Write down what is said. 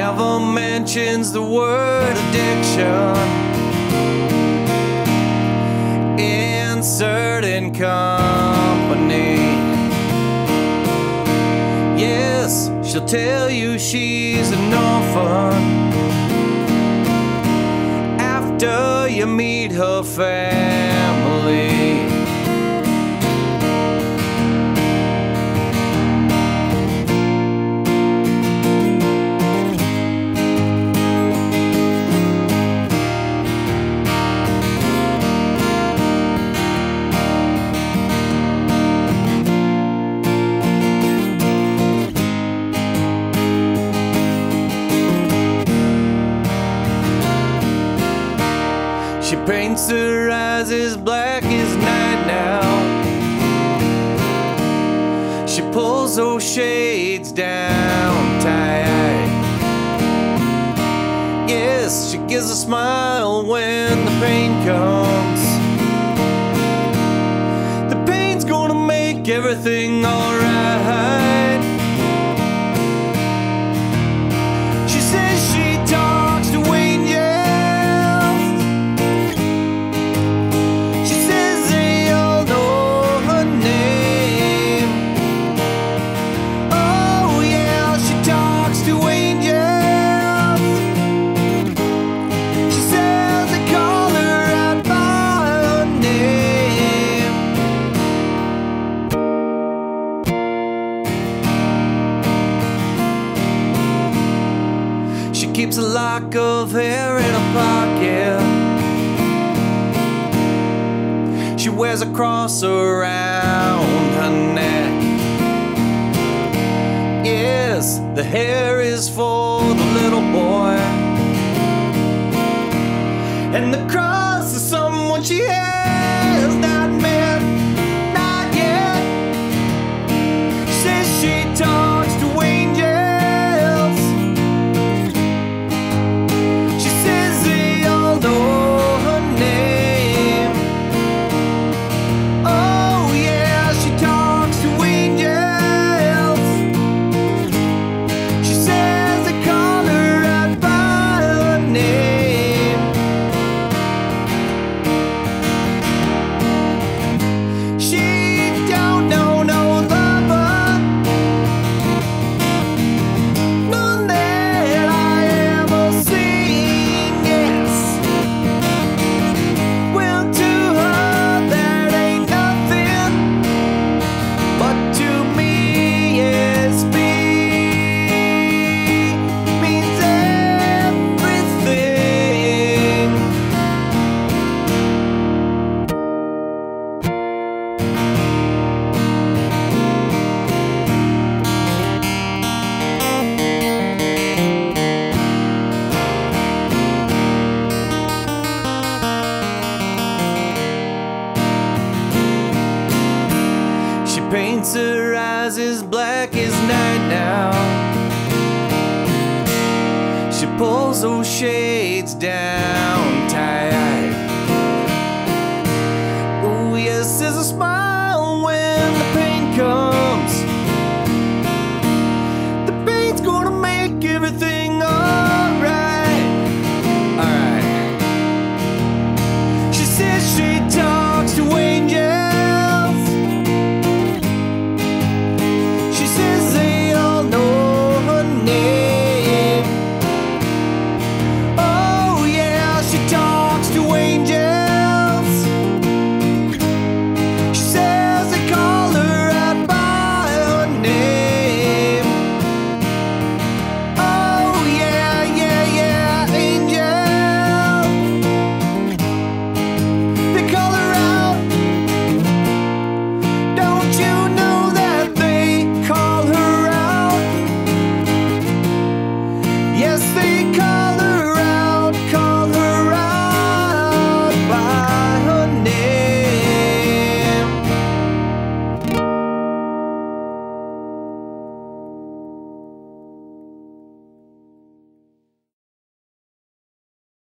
never mentions the word addiction in certain company. Yes, she'll tell you she's an orphan after you meet her family. She paints her eyes as black as night now. She pulls those shades down tight. Yes, she gives a smile when the pain comes. The pain's gonna make everything alright. She says she talks to angels. Keeps a lock of hair in her pocket. She wears a cross around her neck. Yes, the hair is for the little boy, and the cross is someone she has not met, not yet. She says she talks to angels. Paints her eyes as black as night now. She pulls those shades down tight. Oh yes, there's a smile